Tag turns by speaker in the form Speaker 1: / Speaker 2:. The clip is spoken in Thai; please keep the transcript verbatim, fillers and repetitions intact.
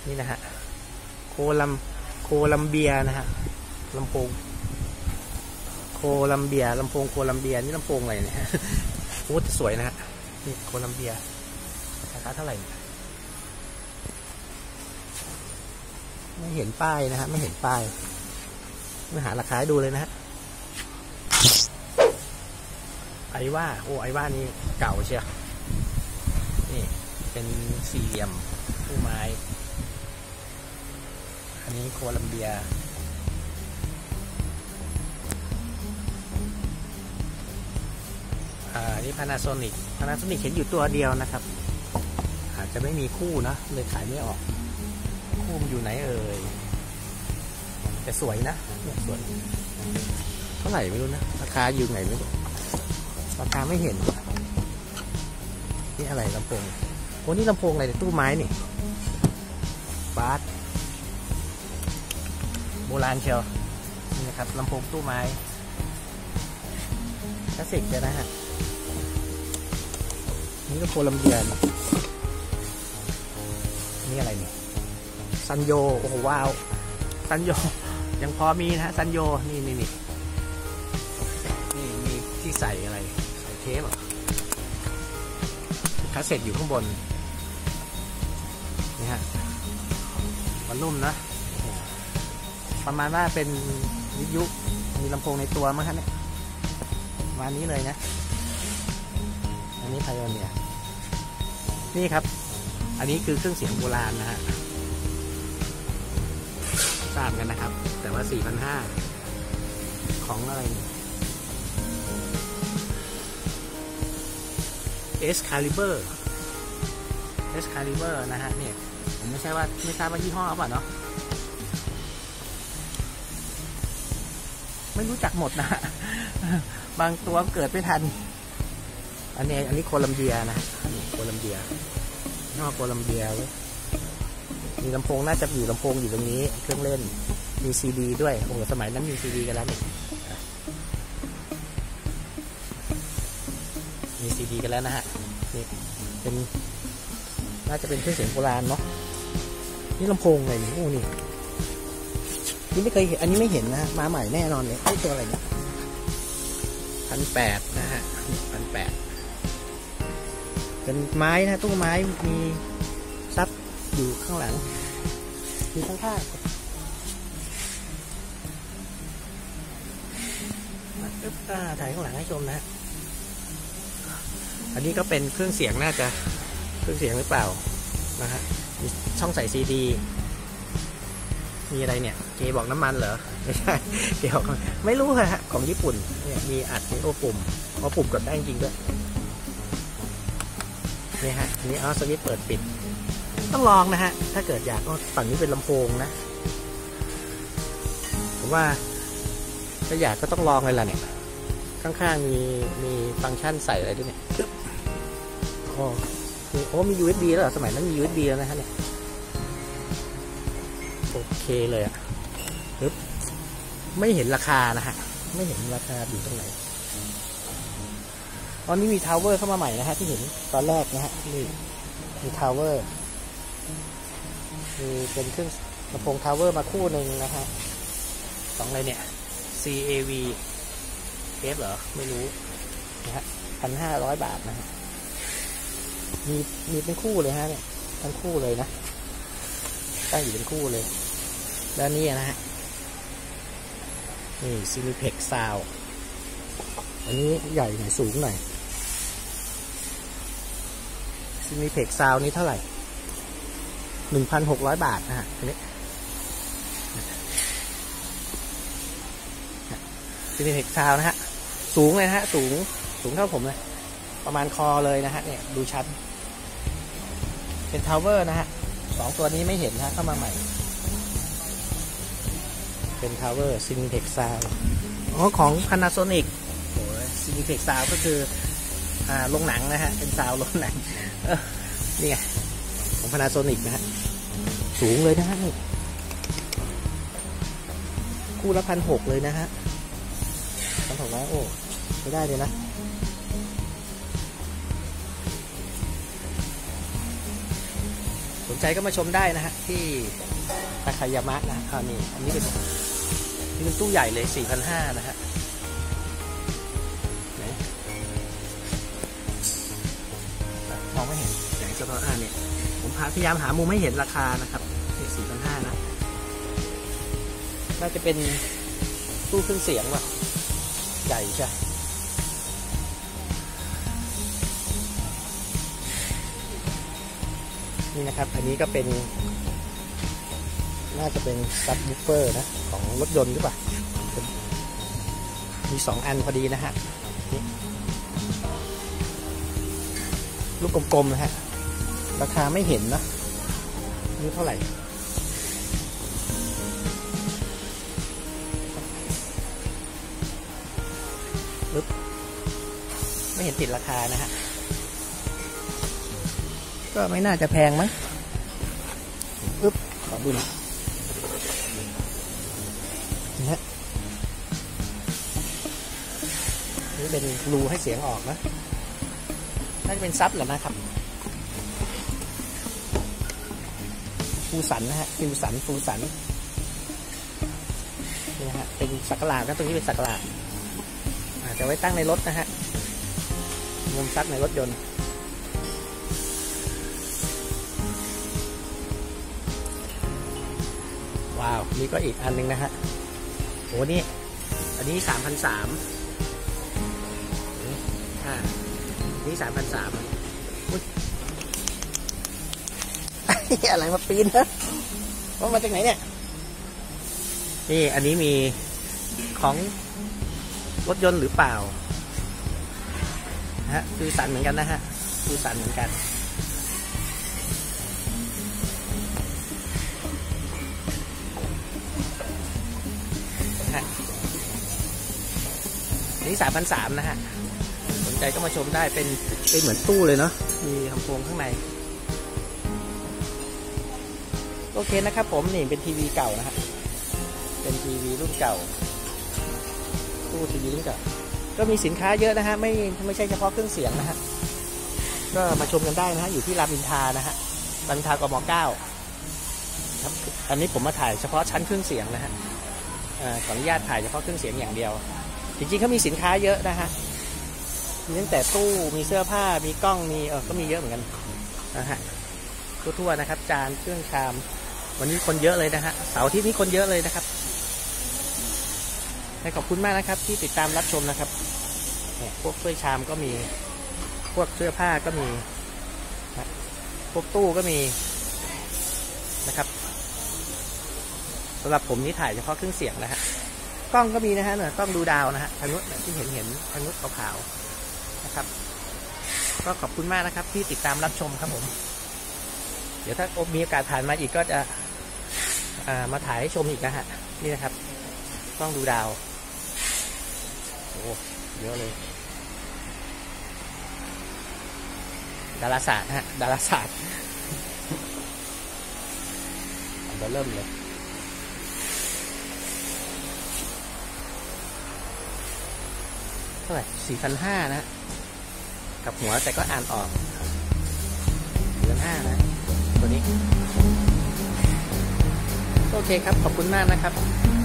Speaker 1: นี่นะฮะโคลัมโคลัมเบียนะฮะลำโพงโคลัมเบียลำโพงโคลัมเบียนี่ลำโพงอะไรเนี่ยโอ้สวยนะฮะนี่โคลัมเบียราคาเท่าไหร่ไม่เห็นป้ายนะฮะไม่เห็นป้ายไม่หาราคาดูเลยนะฮะไอว่าโอ้ไอว่านี่เก่าเชียวนี่เป็นสี่เหลี่ยมตู้ไม้อันนี้โคลัมเบียอ่านี่ Panasonic Panasonic เห็นอยู่ตัวเดียวนะครับอาจจะไม่มีคู่นะเลยขายไม่ออกคู่มันอยู่ไหนเอ่ยแต่สวยนะเนี่ยสวยเท่าไหร่ไม่รู้นะราคาอยู่ไหนไม่รู้ราคาไม่เห็นนี่อะไรลำโพงโอ้นี่ลำโพงอะไรตู้ไม้นี่บาสโบราณเชียวนี่นะครับลำโพงตู้ไม้คลาสสิกเลยนะฮะนี่ก็โคลัมเบียนนี่อะไรนี่ซันโยโอ้โหว้าวซันโยยังพอมีนะฮะซันโยนี่นี่นี่นี่มีที่ใส่อะไรใส่เทปเหรอคาสเซ็ตอยู่ข้างบนนี่ฮะมันนุ่มนะประมาณว่าเป็นวิทยุมีลำโพงในตัวมั้งฮะเนี่ยประมาณนี้เลยนะอันนี้ไพโอเนียร์นี่ครับอันนี้คือเครื่องเสียงโบราณนะฮะทราบกันนะครับแต่ว่า สี่พันห้าร้อย ของอะไรExcalibur Excalibur นะฮะเนี่ยผมไม่ใช่ว่าไม่ทราบว่ายี่ห้อเปล่าเนาะไม่รู้จักหมดนะบางตัวเกิดไม่ทันอันนี้อันนี้โคลัมเบียนะโคลัมเบียนอกโคลัมเบียเว้ยมีลำโพงน่าจะอยู่ลำโพงอยู่ตรงนี้เครื่องเล่นมีซีดีด้วยโอ้โหสมัยนั้นมีซีดีกันแล้วนี่มีซีดีกันแล้วนะฮะนี่เป็นน่าจะเป็นเครื่องเสียงโบราณเนาะนี่ลำโพงอะไรนี่โอ้นี่นี่ไม่เคยเห็นอันนี้ไม่เห็นนะมาใหม่แน่นอนเลยไอ้ตัวอะไรเนี่ยพันแปดนะฮะพันแปดเป็นไม้นะตู้ไม้มีซับอยู่ข้างหลังมีข้างข้างถ่ายข้างหลังให้ชมนะอันนี้ก็เป็นเครื่องเสียงน่าจะเครื่องเสียงหรือเปล่านะฮะมีช่องใส่ซีดีมีอะไรเนี่ยเกบอกน้ำมันเหรอไม่ใช่เกบอกไม่รู้ฮะของญี่ปุ่นเนี่ยมีอัดมีโอ้ปุ่มโอ้ปุ่มกดได้จริงด้วยนี่ฮะอันนี้เอาสวิตช์เปิดปิดต้องลองนะฮะถ้าเกิดอยากก็ฝั่งนี้เป็นลำโพงนะผมว่าถ้าอยากก็ต้องลองเลยล่ะเนี่ยข้างๆมีมีฟังก์ชันใส่อะไรด้วยเนี่ยโอ้มีโอ้มี ยู เอส บี แล้วเหรอสมัยนั้นมี ยู เอส บี แล้วนะฮะเนี่ยโอเคเลยอ่ะปึ๊บไม่เห็นราคานะฮะไม่เห็นราคาอยู่ตรงไหนตอนนี้มีทาวเวอร์เข้ามาใหม่นะฮะที่เห็นตอนแรกนะฮะนี่มีทาวเวอร์มีเป็นเครื่องลำโพงทาวเวอร์มาคู่หนึ่งนะฮะสองอะไรเนี่ย ซี เอ วี เอฟ เหรอไม่รู้นะฮะพันห้าร้อยบาทนะฮะมีมีเป็นคู่เลยฮะเนี่ยทั้งคู่เลยนะตั้งอยู่เป็นคู่เลยด้านนี้นะฮะนี่ Cineplex Sound อันนี้ใหญ่หน่อยสูงหน่อย Cineplex Sound นี้เท่าไหร่ หนึ่งพันหกร้อย บาทนะฮะอันนี้ Cineplex Sound นะฮะสูงเลยนะฮะสูงสูงเท่าผมเลยประมาณคอเลยนะฮะเนี่ยดูชัดเป็นทาวเวอร์นะฮะสองตัวนี้ไม่เห็นนะเข้ามาใหม่เป็นทาวเวอร์ Cineplex Sound อ๋อของ Panasonic โอ้ย Cineplex Sound ก็คืออ่าโรงหนังนะฮะเป็นซาวโรงหนังนี่ไงของ Panasonic นะฮะสูงเลยนะฮะนี่คู่ละพันหกเลยนะฮะพันหกร้อยโอ้ไม่ได้เลยนะสนใจก็มาชมได้นะฮะที่ทาคายามะนะอ่านี่อันนี้เป็นนี่เป็นตู้ใหญ่เลย สี่พันห้าร้อย นะฮะมองไม่เห็นแสงสะท้อนอ่าเนี่ยผมพยายามหามุมไม่เห็นราคานะครับนี่ สี่พันห้าร้อย นะน่าจะเป็นตู้เครื่องเสียงว่ะใหญ่ใช่นี่นะครับอันนี้ก็เป็นน่าจะเป็นซับวูฟเฟอร์นะของรถยนต์หรือเปล่ามีสองอันพอดีนะฮะนี่ลูกกลมๆนะฮะราคาไม่เห็นนะนี่เท่าไหร่ปึ๊บไม่เห็นติดราคานะฮะก็ไม่น่าจะแพงมั้งปึ๊บขอดูหน่อยนี่ฮะนี่เป็นรูให้เสียงออกนะน่าจะเป็นซับแหละนะครับฟูสันนะฮะฟูสันฟูสันนี่นะฮะเป็นสักหลาดนะตรงนี้เป็นสักหลาดอาจจะไว้ตั้งในรถนะฮะมุมซับในรถยนต์ว้าวนี่ก็อีกอันนึงนะฮะโหนี่อันนี้สามพันสามอ่านี่สามพันสามอะไรมาปีนนะว่ามาจากไหนเนี่ยนี่อันนี้มีของรถยนต์หรือเปล่าฮะคือสันเหมือนกันนะฮะคือสันเหมือนกันนี่สามพันสามนะฮะสนใจก็มาชมได้เป็นเป็นเหมือนตู้เลยเนาะมีลำโพงข้างในโอเคนะครับผมนี่เป็นทีวีเก่านะฮะเป็นทีวีรุ่นเก่าตู้ทีวีรุ่นเก่าก็มีสินค้าเยอะนะฮะไม่ไม่ใช่เฉพาะเครื่องเสียงนะฮะก็มาชมกันได้นะฮะอยู่ที่รามอินทรานะฮะรามอินทรากม.เก้าครับอันนี้ผมมาถ่ายเฉพาะชั้นเครื่องเสียงนะฮะขออนุญาตถ่ายเฉพาะเครื่องเสียงอย่างเดียวจริงๆเขามีสินค้าเยอะนะฮะมีตั้งแต่ตู้มีเสื้อผ้ามีกล้องมีเออก็มีเยอะเหมือนกันนะฮะทั่วๆนะครับจานเครื่องชามวันนี้คนเยอะเลยนะฮะเสาร์อาทิตย์นี้คนเยอะเลยนะครับขอบคุณมากนะครับที่ติดตามรับชมนะครับเนี่ยพวกถ้วยชามก็มีพวกเสื้อผ้าก็มีพวกตู้ก็มีนะครับสำหรับผมนี่ถ่ายเฉพาะเครื่องเสียงนะฮะกล้องก็มีนะฮะเนี่ยกล้องดูดาวนะฮะทางนู้นที่เห็นเห็นทางนู้นขาวๆนะครับก็ขอบคุณมากนะครับที่ติดตามรับชมครับผมเดี๋ยวถ้ามีโอกาสผ่านมาอีกก็จะมาถ่ายให้ชมอีกนะฮะนี่นะครับกล้องดูดาวโอ้เยอะเลยดาราศาสตร์ฮะดาราศาสตร์เดี๋ยวเริ่มเลยเท่าไหร่สี่พันห้านะกับหัวแต่ก็อ่านออกสี่พันห้านะตัวนี้โอเคครับขอบคุณมากนะครับ